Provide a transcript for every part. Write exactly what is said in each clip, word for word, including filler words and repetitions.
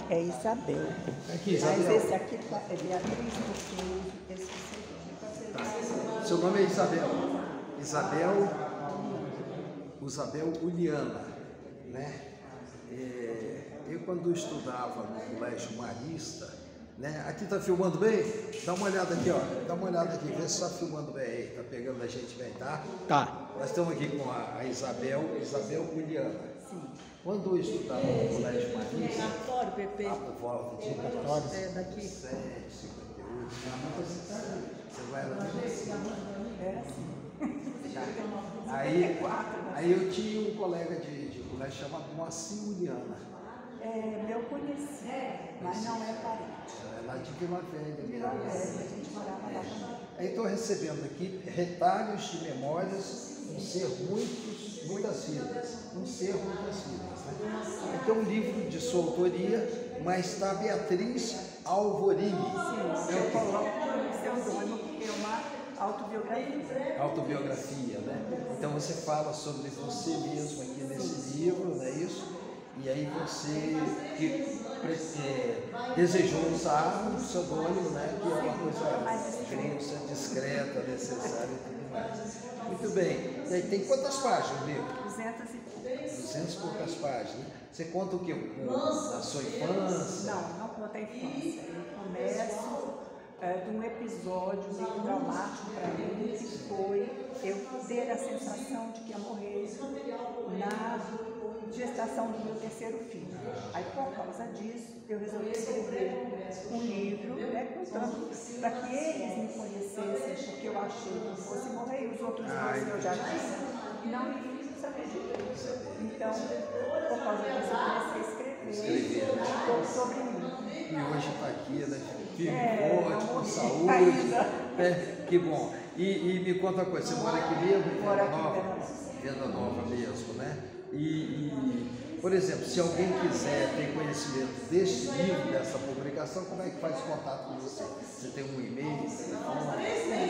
é Isabel. Aqui, Isabel. Mas esse aqui tá, é Beatriz, porque eu uso esse segundo. Tá. Seu nome é Isabel. Isabel, Isabel Uliana, né? É, eu quando estudava no Colégio Marista, né? Aqui tá filmando bem? Dá uma olhada aqui, ó. Dá uma olhada aqui, vê se tá filmando bem aí. Tá pegando a gente bem, tá? Tá. Nós estamos aqui com a, a Isabel, Isabel Uliana. Sim. Quando eu estudava no Colégio Marista, Cartório, Pepe. lá por volta de É daqui. sete, cinquenta e oito, você vai lá. Era assim. Aí, aí eu tinha um colega de, de colégio chamado Moacir Uliana. É, meu conhecido, mas não é parente. É lá de Vila Velha. Vila Velha, a gente morava lá também. Aí estou recebendo aqui retalhos de memórias, um ser muitos, muitas vidas. Um ser muitas vidas. Né? Aqui é um livro de sua autoria, mas está Beatriz Alvorini. Sim, eu coloco o pseudônimo porque é uma autobiografia. Autobiografia, né? Então você fala sobre você mesmo aqui nesse livro, não é isso? E aí você que, é, desejou usar um pseudônimo, né? Que é uma coisa crença, discreta, necessária e tudo mais. Muito bem. E aí tem quantas páginas o livro? Duzentas e poucas. Duzentas e poucas páginas. Você conta o quê? Da sua infância? Não, não conta a infância. Eu começo é, de um episódio meio traumático para mim, que foi eu ter a sensação de que ia morrer na gestação do meu terceiro filho. Aí, por causa disso, eu resolvi escrever um livro, né, contando para que eles me conhecessem, porque eu achei que eu fosse morrer, e os outros dois que eu já tinha, não iam saber de Deus. Então, por causa disso, eu comecei a escrever um pouco sobre mim. E hoje está aqui, né? Firme, É, forte, com não saúde. ainda. É, que bom. E, e me conta uma coisa, você mora aqui mesmo? Em Moro Venda aqui em Nova? Venda Nova. Venda Nova mesmo, né? E, e, por exemplo, se alguém quiser ter conhecimento deste livro, dessa publicação, como é que faz contato com você? Você tem um e-mail, telefone?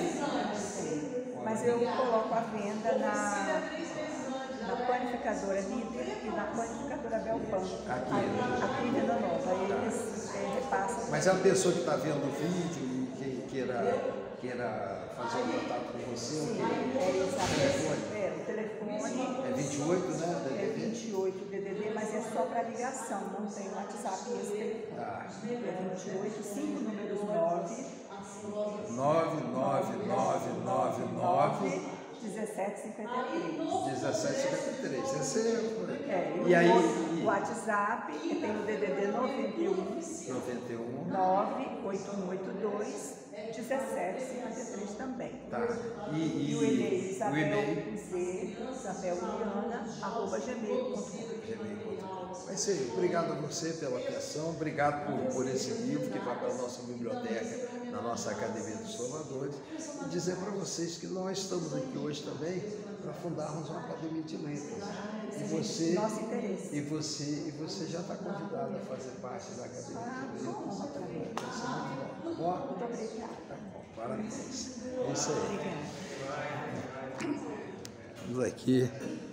Mas eu coloco a venda na, na panificadora Líder e na panificadora Belpan, Aqui, aí, aqui em Venda Nova. Aí eles é, repassam. Mas é uma pessoa que está vendo o vídeo e que, queira, queira fazer um contato com você? Sim, ou é, telefone? é, o telefone É vinte e oito, né? é vinte e oito D D D, mas é só para ligação, não tem WhatsApp esse telefone. Tá. É vinte e oito, cinco números nove, nove nove nove nove nove dezessete cinquenta e três. dezessete cinquenta e três. Esse é... É, E aí? o WhatsApp tem o D D D noventa e um, noventa e um. nove oito um oito dois, dezessete cinquenta e três também. Tá. E, e, E o e-mail o Isabel e-mail? Z, Isabel Uliana, arroba gmail ponto com. Vai ser, obrigado a você pela atenção, obrigado por, por esse livro que vai para a nossa biblioteca, na nossa Academia dos Formadores, e dizer para vocês que nós estamos aqui hoje também para fundarmos uma Academia de Letras. E você, Nosso interesse. e você, e você já está convidado a fazer parte da Academia de Letras. Vai ser muito bom, tá bom? Muito obrigada. Tá bom, parabéns. É isso aí. Obrigada. Vamos aqui.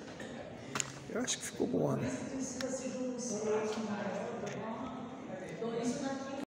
Eu acho que ficou bom, né?